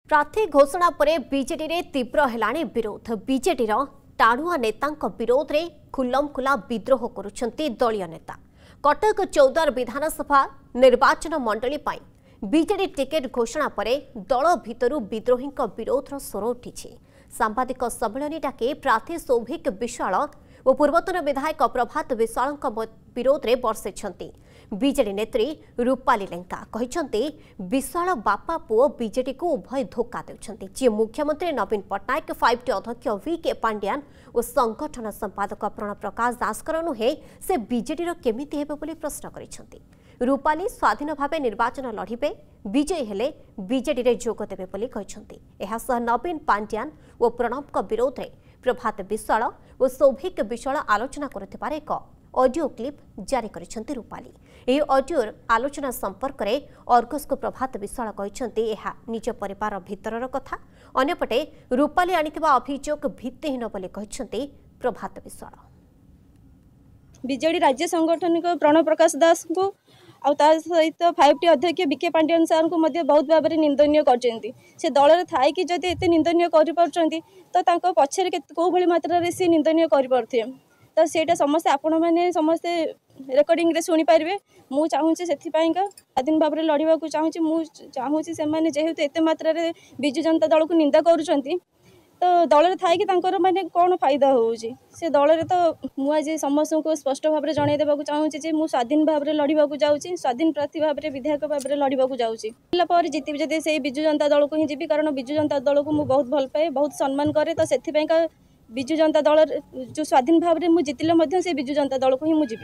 प्रार्थी घोषणा पर बीजेडी रे तीव्र हेलाणी विरोध। बीजेडी टाणुआ नेता विरोध में खुल्लमखुला विद्रोह करुछंती दलीय नेता। कटक चौदार विधानसभा निर्वाचन मंडली पाई बीजेडी टिकेट घोषणा पर दल भितरु विद्रोही विरोधर स्वर उठी। सांबादिक सम्मेलन डाके प्रार्थी सौभिक विश्वाल और पूर्वतन विधायक प्रभात विश्वाल विरोध में बर्षे। बीजेडी नेत्री रूपाली लेंका कहते विशाल बापा पुओ बीजेडी को उभय धोखा देउछंती। जी मुख्यमंत्री नवीन पट्टनायक 5T अध्यक्ष VK पांड्यान और संगठन संपादक प्रणव प्रकाश दासकर नुहे से बीजेडी केमिति हेबे बोली प्रश्न करिसेंती। रूपाली स्वाधीन भाव निर्वाचन लड़िबे, विजयी हेले बीजेडी रे जोग देबे बोली कहिसेंती। एहा सह नवीन पांड्यान और प्रणव विरोध में प्रभात विश्वाल और सौभिक विश्वाल आलोचना करथिबार एक ऑडियो क्लिप जारी करिसेंती रूपाली। यह ऑडियो आलोचना संपर्क में अर्गस को प्रभात विश्वाल कहते यह निज परिवार भितर कथा। अन्यपटे रूपाली आनिथिबा अभियोग भित्तिहीन बोली कहते प्रभात विश्वाल। बीजेडी राज्य संगठन को प्रणव प्रकाश दास को सहित 5T अध्यक्ष VK पांड्यान सार को बहुत भाव में निंदनीय करछंती। से दल थाई कि जदि एते निंदनीय करि परछंती तो तांको पछरे को भली मात्रा रे से निंदनीय करि परथे। तो सेटा समस्ते आपण मैंने समस्ते रेकर्डिंग रे सुनी पारे। मु चाहूँगी से स्वाधीन भाव में लड़वा को चाहूँगी। मु चाहूँगी से जेहेतु एत मात्रा रे विजु जनता दल को निंदा करुँच तो दल थाई कि माने कौन फायदा होउची से दल तो मु आज समस्त को स्पष्ट भाव में जन देवा चाहूँगी मु स्वाधीन भाव में लड़वा जाऊँगी, स्वाधीन प्रार्थी भाव में विधायक भाव में लड़वा जाऊँगी। जीति जदि से विजु जनता दल को ही जीवी, कारण विजु जनता दल को मु बहुत भल पाए, बहुत सम्मान करे। तो से विजु जनता दल जो स्वाधीन भाव में जितिले से विजु जनता दल को ही मुझे।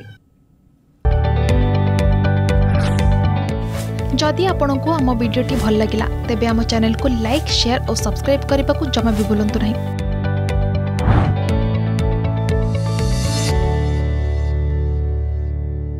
जदि आपंक आम भिडी भल लगा तेब आम चैनल को लाइक, शेयर और सब्सक्राइब करने को जमा भी भूलु नहीं।